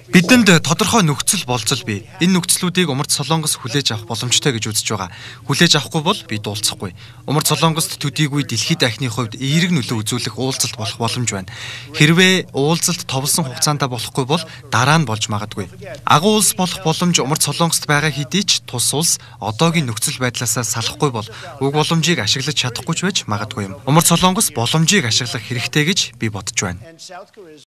Бидэнд тодорхой нөхцөл болцол бий. Энэ нөхцлүүдийг Умард Солонгос хүлээж авах боломжтой гэж үзэж байгаа. Хүлээж авахгүй бол би дуулцахгүй. Умард Солонгост төдийгүй дэлхийд дахины хувьд эерэг нөлөө үзүүлэх уулзалт болох боломж байна. Хэрвээ уулзалт товлсон хугацаанд болохгүй бол дараа нь болж магадгүй. Агуу улс болох боломж Умард Солонгост байгаа хэдий ч тус улс одоогийн нөхцөл байдлаасаа салахгүй бол уг боломжийг ашиглаж чадахгүй ч байж магадгүй юм. Умард Солонгос боломжийг ашиглах хэрэгтэй гэж би бодож байна.